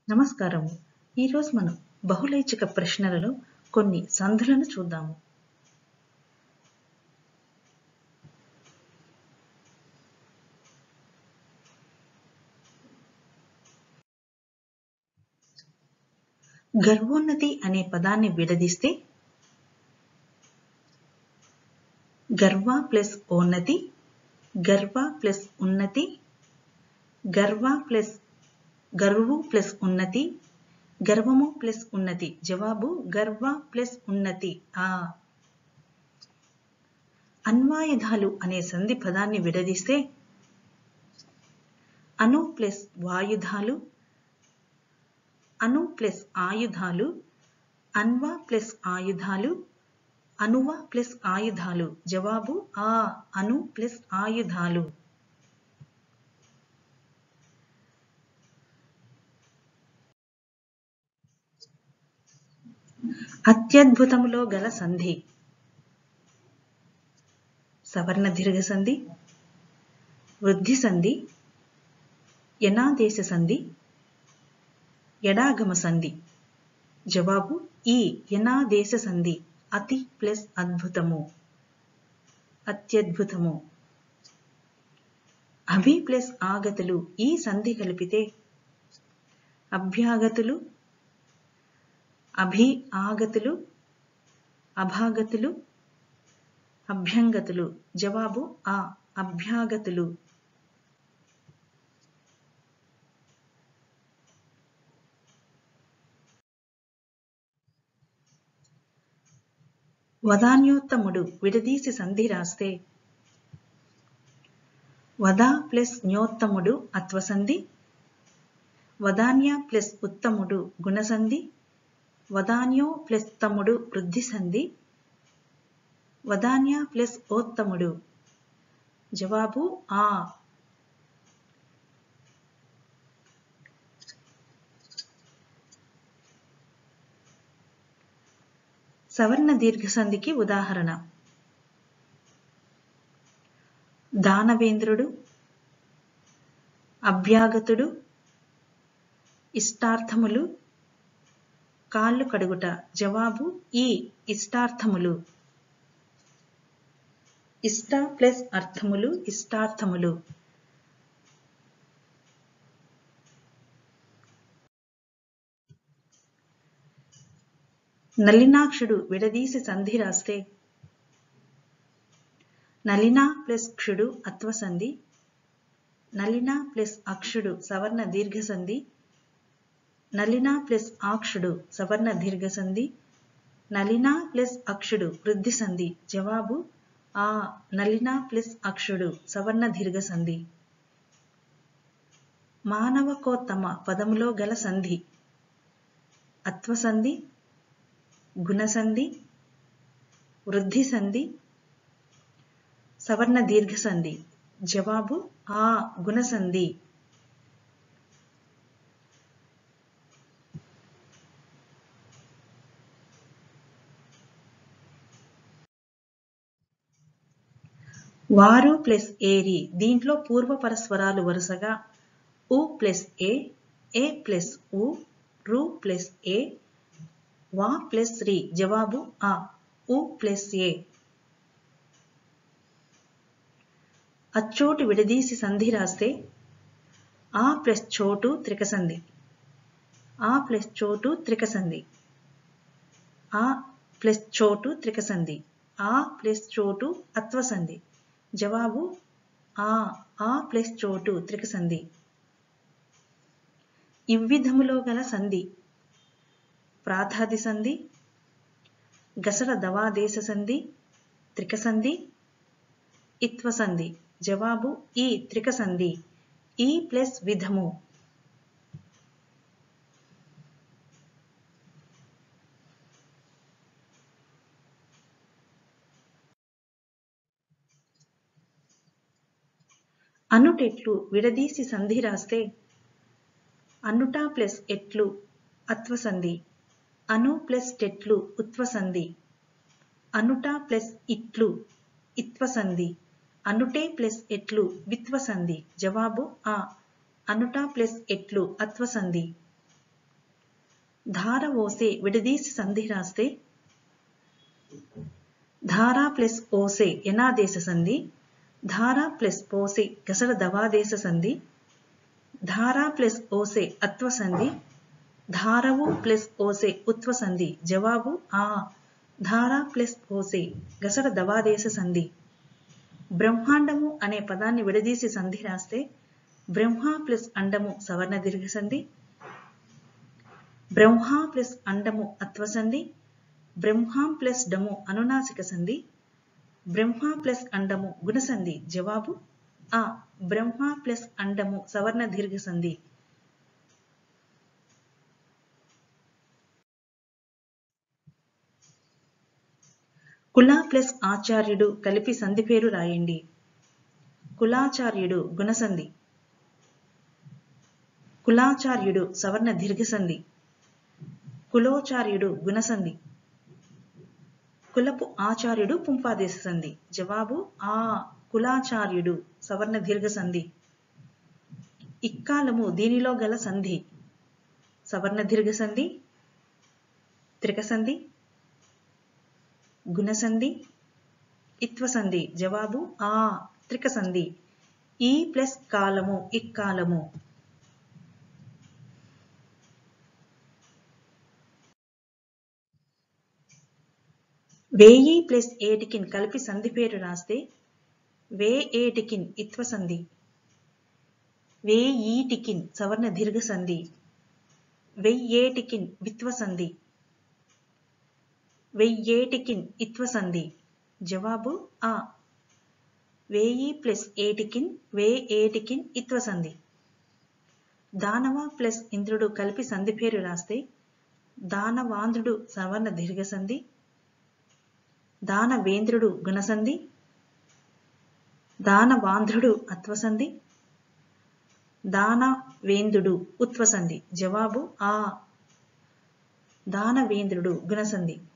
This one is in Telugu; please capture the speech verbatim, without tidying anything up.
నమస్కారము. ఈరోజు మనం బహుళైచ్ఛిక ప్రశ్నలలో కొన్ని సంధులను చూద్దాము. గర్వోన్నతి అనే పదాన్ని విడదీస్తే గర్వ ప్లస్ ఓన్నతి, గర్వ ప్లస్ ఉన్నతి, గర్వ ప్లస్ గర్వు ప్లస్ ఉన్నతి, గర్వము ప్లస్ ఉన్నతి. జవాబు గర్వ ప్లస్ ఉన్నతి. ఆ అన్వాయుధాలు అనే సంధి పదాన్ని విడదీస్తే అను ప్లస్ వాయుధాలు, అను ప్లస్ ఆయుధాలు, అన్వ ప్లస్ ఆయుధాలు, అనువ ప్లస్ ఆయుధాలు. జవాబు ఆ అను ప్లస్ ఆయుధాలు. అత్యద్భుతములో గల సంధి సవర్ణ దీర్ఘ సంధి, వృద్ధి సంధి, యనాదేశ సంధి, ఎడాగమ సంధి. జవాబు ఈ యనాదేశ సంధి. అతి ప్లస్ అద్భుతము, అత్యద్భుతము. అభి ప్లస్ ఆగతులు ఈ సంధి కలిపితే అభ్యాగతులు, అభి ఆగతులు, అభాగతులు, అభ్యంగతులు. జవాబు ఆ అభ్యాగతులు. వదాన్యోత్తముడు విడదీసి సంధి రాస్తే వద ప్లస్ న్యోత్తముడు అత్వసంధి, వదాన్య ప్లస్ ఉత్తముడు గుణసంధి, వదాన్యో ప్లస్ తమ్ముడు వృద్ధి సంధి, వదాన్య ప్లస్ ఓత్తముడు. జవాబు ఆ. సవర్ణ దీర్ఘ సంధికి ఉదాహరణ దానవేంద్రుడు, అభ్యాగతుడు, ఇష్టార్థములు, కాళ్ళు కడుగుట. జవాబు ఈ ఇష్టార్థములు. ఇష్ట ప్లస్ అర్థములు ఇష్టార్థములు. నలినాక్షుడు విడదీసి సంధి రాస్తే నలిన ప్లస్ క్షుడు అత్వసంధి, నలిన ప్లస్ అక్షుడు సవర్ణ దీర్ఘ సంధి, నలిన ప్లస్ ఆక్షుడు సవర్ణ దీర్ఘ సంధి, నలిన ప్లస్ అక్షుడు వృద్ధి సంధి. జవాబు ఆ నలిన ప్లస్ అక్షుడు సవర్ణ దీర్ఘ సంధి. మానవకోత్తమ పదములో గల సంధి అత్వసంధి, గుణసంధి, వృద్ధి సంధి, సవర్ణ దీర్ఘ సంధి. జవాబు ఆ గుణసంధి. వారు ప్లస్ ఏరి దీంట్లో పూర్వ పరస్వరాలు వరుసగా ఉ ప్లస్ ఏ, ఏ ప్లస్ ఉ, రు ప్లస్ ఏ, వా ప్లస్ రి. జవాబు ఆ ఉ ప్లస్ ఏ. అచ్చోటు విడదీసి సంధి రాస్తే ఆ ప్లస్ చోటు త్రికసంధి, ఆ ప్లస్ చోటు త్రికసంధి, ఆ ప్లస్ చోటు త్రికసంధి, ఆ ప్లస్ చోటు అత్వసంధి. జవాబు ఆ ఆ ప్లస్ చోటు త్రికసంధి. ఇవ్విధములో గల సంధి ప్రాతాది సంధి, గసర దవాదేశ సంధి, త్రికసంధి, ఇత్వసంధి. జవాబు ఈ త్రికసంధి. ఈ ప్లస్ విధము. అనుటెట్లు విడదీసి సంధి రాస్తే అనుట ప్లస్ ఎట్లు అత్వసంధి, అను ప్లస్ టెట్లు ఉత్వసంధి, అనుట ప్లస్ ఇట్లు ఇత్వసంధి, అనుటే ప్లస్ ఎట్లు విత్వసంధి. జవాబు ఆ అనుట ప్లస్ ఎట్లు అత్వసంధి. ధార ఓసే విడదీసి సంధి రాస్తే ధార ప్లస్ ఓసే యనాదేశ సంధి, ధార ప్లస్ పోసే గసడ దవాదేశ సంధి, ధార ప్లస్ ఓసే అత్వ సంధి, ధారవు ప్లస్ ఓసే ఉత్వ సంధి. జవాబు ఆ. ధార ప్లస్ ఓసే గసడ దవాదేశ సంధి. బ్రహ్మాండము అనే పదాన్ని విడదీసి సంధి రాస్తే బ్రహ్మ ప్లస్ అండము సవర్ణ దీర్ఘ సంధి, బ్రహ్మ ప్లస్ అండము అత్వ సంధి, బ్రహ్మ ప్లస్ డము అనునాసిక సంధి, బ్రహ్మ ప్లస్ అండము గుణసంధి. జవాబు ఆ. బ్రహ్మ ప్లస్ అండము సవర్ణ దీర్ఘ సంధి. కుల ప్లస్ ఆచార్యుడు కలిపి సంధి పేరు రాయండి. కులాచార్యుడు గుణసంధి, కులాచార్యుడు సవర్ణ దీర్ఘ సంధి, కులోచార్యుడు గుణసంధి, కులపు ఆచార్యుడు పుంపాదేశ సంధి. జవాబు ఆ. కులాచార్యుడు సవర్ణ దీర్ఘ సంధి. ఇక్కాలము దీనిలో గల సంధి సవర్ణ దీర్ఘ సంధి, త్రిక సంధి, గుణసంధి, ఇత్వ సంధి. జవాబు ఆ. త్రిక సంధి. ఈ ప్లస్ కాలము ఇక్కాలము. వేయి ప్లస్ ఏటికిన్ కలిపి సంధి పేరు రాస్తే వే ఏటికిన్ ఇత్వ సంధి, వేయీటికిన్ సవర్ణ దీర్ఘ సంధి, వెయ్యేటికిన్ విత్వ సంధి, వెయ్యేటికిన్ ఇత్వ సంధి. జవాబు ఆ. వేయి ప్లస్ ఏటికిన్ వే ఏటికిన్ ఇత్వ సంధి. దానవ ప్లస్ ఇంద్రుడు కలిపి సంధి పేరు రాస్తే దానవాంధ్రుడు సవర్ణ దీర్ఘ సంధి, దానవేంద్రుడు గుణసంధి, దానవాంధ్రుడు అత్వ సంధి, దానవేంద్రుడు ఉత్వ సంధి. జవాబు ఆ. దానవేంద్రుడు గుణసంధి.